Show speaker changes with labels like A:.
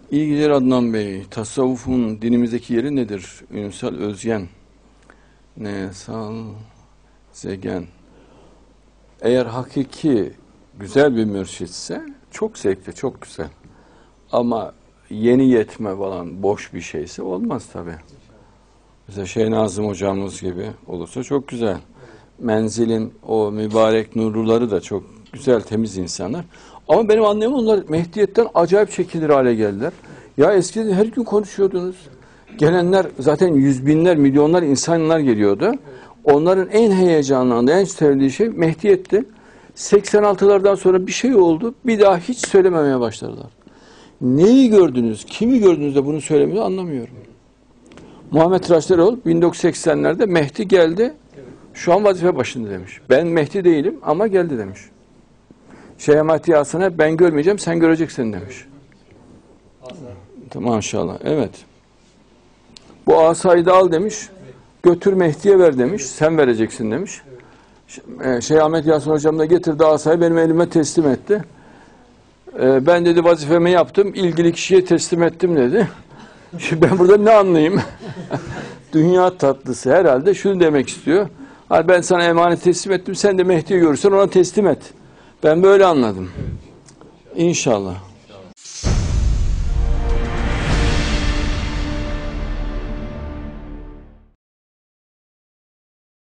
A: İyi geceler Adnan Bey. Tasavvufun dinimizdeki yeri nedir? Ünsal Özgen. Nesal Zegen. Eğer hakiki güzel bir mürşitse çok zevkli, çok güzel. Ama yeni yetme falan boş bir şeyse olmaz tabii. Mesela Şeyh Nazım hocamız gibi olursa çok güzel. Menzil'in o mübarek nurluları da çok güzel, temiz insanlar. Ama benim annem onlar Mehdiyet'ten acayip çekilir hale geldiler. Ya eskiden her gün konuşuyordunuz. Gelenler zaten yüz binler, milyonlar insanlar geliyordu. Onların en heyecanlandığı, en sevdiği şey Mehdiyet'ti. 86'lardan sonra bir şey oldu. Bir daha hiç söylememeye başladılar. Neyi gördünüz, kimi gördünüz de bunu söylemiyor anlamıyorum. Muhammed Raşideroğlu 1980'lerde Mehdi geldi. Şu an vazife başında demiş. Ben Mehdi değilim ama geldi demiş. Şeyh Ahmet Yasin'e ben görmeyeceğim, sen göreceksin demiş. Maşallah. Evet. Bu asayı da al demiş. Götür Mehdi'ye ver demiş. Sen vereceksin demiş. Şeyh Ahmet Yasin hocam da getirdi asayı benim elime teslim etti. Ben dedi vazifemi yaptım. İlgili kişiye teslim ettim dedi. Şimdi ben burada ne anlayayım? Dünya tatlısı herhalde şunu demek istiyor. Ben sana emanet teslim ettim. Sen de Mehdi'yi görürsen ona teslim et. Ben böyle anladım. İnşallah.